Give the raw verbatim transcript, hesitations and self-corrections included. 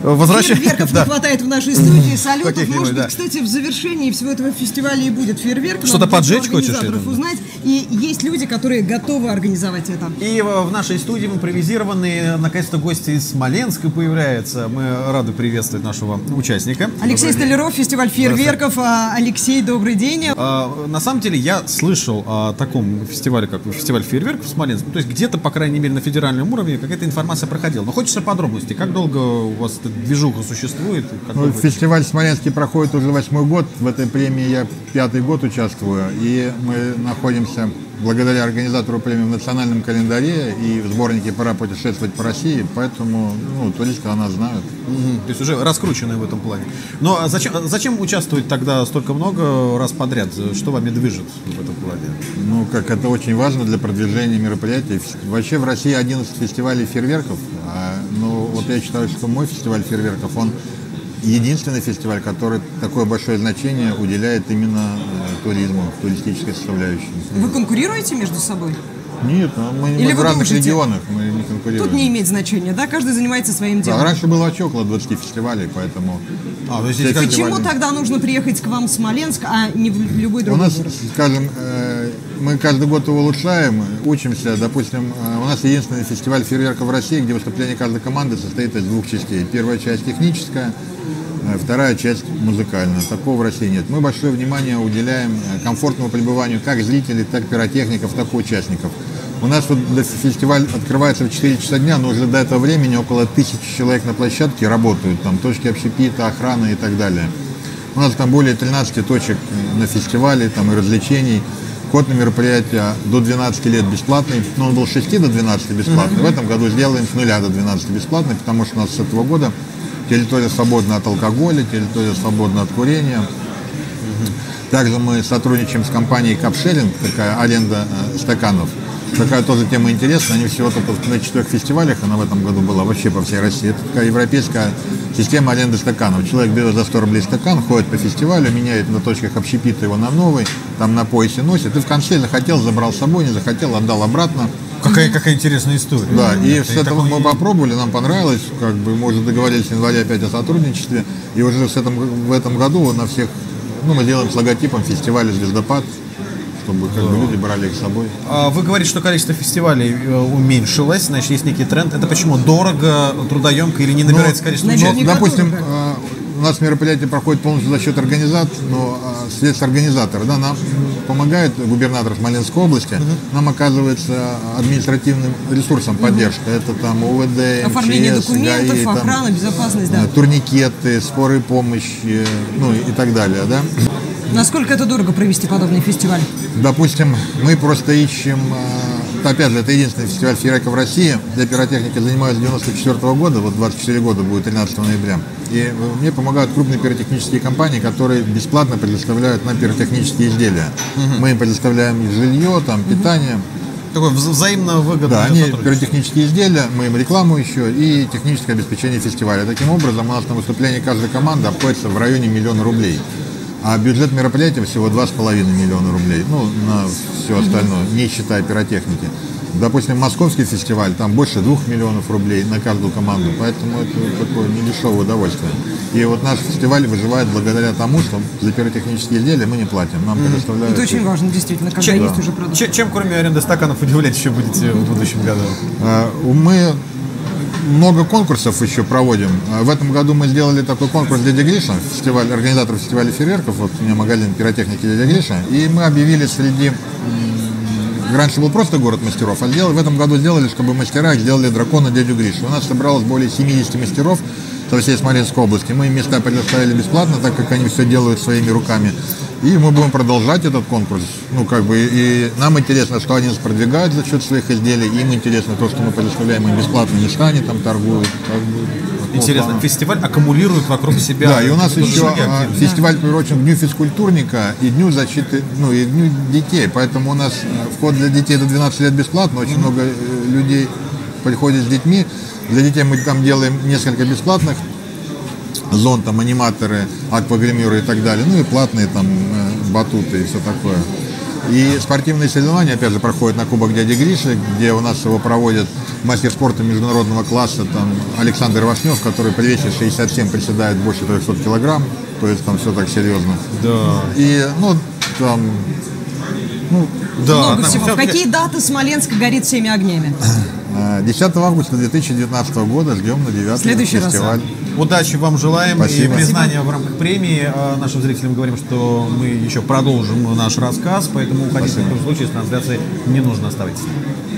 возвращаемся. Фейерверков да. не хватает в нашей студии, салютов. Каких-нибудь, Может быть, да. кстати, в завершении всего этого фестиваля и будет фейерверк. Что-то поджечь хочешь? Организаторов узнать. И есть люди, которые готовы организовать это. И в нашей студии импровизированные, наконец-то, гости из Смоленска появляются. Мы рады приветствовать нашего участника. Алексей Столяров, фестиваль фейерверков. Алексей, добрый день. А, на самом деле, я слышал о таком фестивале, как фестиваль фейерверков в Смоленске. То есть где-то, по крайней мере, на федеральном уровне какая-то информация проходила. Но хочется подробностей. Как долго у вас эта движуха существует? Ну, фестиваль в Смоленске проходит уже восьмой год. В этой премии я пятый год участвую. И мы находимся, благодаря организатору премии, в национальном календаре и в сборнике «Пора путешествовать по России». Поэтому ну, туристы о нас знают. Угу. То есть уже раскрученные в этом плане. Но зачем, зачем участвовать тогда столько много раз подряд? Что вами движет в этом плане? Ну, как это очень важно для продвижения мероприятий. Вообще в России одиннадцать фестивалей фейерверков. А, ну, вот я считаю, что мой фестиваль фейерверков, он единственный фестиваль, который такое большое значение уделяет именно э, туризму, туристической составляющей. Вы конкурируете между собой? Нет, мы, Или мы в разных дружите? регионах, мы не конкурируем. Тут не имеет значения, да? Каждый занимается своим делом. Да, раньше было вообще около двадцати фестивалей, поэтому... А, то есть все здесь Почему фестивали- тогда нужно приехать к вам в Смоленск, а не в любой У другой нас, город? скажем, э, мы каждый год его улучшаем, учимся. Допустим, э, у нас единственный фестиваль фейерверков в России, где выступление каждой команды состоит из двух частей. Первая часть техническая, э, вторая часть музыкальная. Такого в России нет. Мы большое внимание уделяем э, комфортному пребыванию как зрителей, так и пиротехников, так и участников. У нас вот фестиваль открывается в четыре часа дня, но уже до этого времени около тысячи человек на площадке работают. Там точки общепита, охрана и так далее. У нас там более тринадцати точек на фестивале, там и развлечений. Вход на мероприятие до двенадцати лет бесплатный, но он был с шести до двенадцати бесплатный. В этом году сделаем с нуля до двенадцати бесплатный, потому что у нас с этого года территория свободна от алкоголя, территория свободна от курения. Также мы сотрудничаем с компанией Капшеринг, такая аренда э, стаканов. Такая тоже тема интересная. Они всего только на четырех фестивалях, она в этом году была вообще по всей России. Это такая европейская система аренды стаканов. Человек берет за сто рублей стакан, ходит по фестивалю, меняет на точках общепита его на новый, там на поясе носит. И в конце захотел, забрал с собой, не захотел, отдал обратно. Какая, какая интересная история. Да, и Это с этого такой... мы попробовали, нам понравилось, как бы мы уже договорились в январе опять о сотрудничестве. И уже с этом, в этом году на всех, ну, мы делаем с логотипом фестиваля «Звездопад», чтобы как бы люди брали их с собой. А вы говорите, что количество фестивалей э, уменьшилось, значит, есть некий тренд. Это почему? Дорого, трудоемко или не набирается Ну, количество ну, участников? Ну, допустим, дорого. э, у нас мероприятие проходит полностью за счет организации, но э, средства организатора, да, нам помогает губернатор Смоленской области, uh-huh. нам оказывается административным ресурсом поддержка. Uh-huh. Это там ОВД, Оформление МЧС, документов, ГАИ, охрана, там, безопасность, да. э, турникеты, скорая помощь, э, ну и так далее, да. Насколько это дорого провести подобный фестиваль? Допустим, мы просто ищем, э, опять же, это единственный фестиваль фейерверков в России. Я пиротехникой занимаюсь с девяносто четвёртого года, вот двадцать четыре года будет тринадцатого ноября. И мне помогают крупные пиротехнические компании, которые бесплатно предоставляют нам пиротехнические изделия. Угу. Мы им предоставляем и жилье, там, питание. Такое вза- взаимно выгодное Да, они сотрудничество. пиротехнические изделия, мы им рекламу еще и техническое обеспечение фестиваля. Таким образом, у нас на выступлении каждой команды обходится в районе миллиона рублей. А бюджет мероприятия всего два с половиной миллиона рублей. Ну, на все остальное, не считая пиротехники. Допустим, московский фестиваль, там больше двух миллионов рублей на каждую команду. Поэтому это такое недешевое удовольствие. И вот наш фестиваль выживает благодаря тому, что за пиротехнические изделия мы не платим. Нам предоставляют... Это очень важно, действительно, когда Чем, есть уже продукт. Чем, чем, кроме аренды стаканов, удивлять еще будете в будущем году? А, Мы много конкурсов еще проводим. В этом году мы сделали такой конкурс «Дядя Гриша», фестиваль, организатор фестиваля фейерверков, вот у меня магазин пиротехники «Дядя Гриша», и мы объявили среди... Раньше был просто город мастеров, а сделали, в этом году сделали, чтобы мастера сделали дракона дядю Гришу. У нас собралось более семидесяти мастеров со всей Смоленской области. Мы им места предоставили бесплатно, так как они все делают своими руками. И мы будем продолжать этот конкурс. Ну, как бы, и нам интересно, что они нас продвигают за счет своих изделий, им интересно то, что мы предоставляем им бесплатно места, они там торгуют. Как бы, Интересно, плана. фестиваль аккумулирует вокруг себя... Да, и у нас еще а, активно. фестиваль приурочен к Дню физкультурника и Дню защиты, ну, и Дню детей. Поэтому у нас вход для детей до двенадцати лет бесплатно, очень mm-hmm. много людей приходит с детьми. Для детей мы там делаем несколько бесплатных зон, там аниматоры, аквагримеры и так далее, ну и платные там батуты и все такое. И спортивные соревнования, опять же, проходят на Кубок дяди Гриши, где у нас его проводит мастер спорта международного класса там, Александр Вашнев, который при весе шестьдесят семь приседает больше трехсот килограмм, то есть там все так серьезно. Да. И, ну, там... Ну, да, Много там всего. всё- В какие даты Смоленск горит всеми огнями? десятого августа две тысячи девятнадцатого года ждем на девятый Следующий раз. фестиваль. Удачи вам желаем Спасибо. и признания в рамках премии. А нашим зрителям говорим, что мы еще продолжим наш рассказ, поэтому уходить в Спасибо. таком случае с трансляции не нужно, оставайтесь.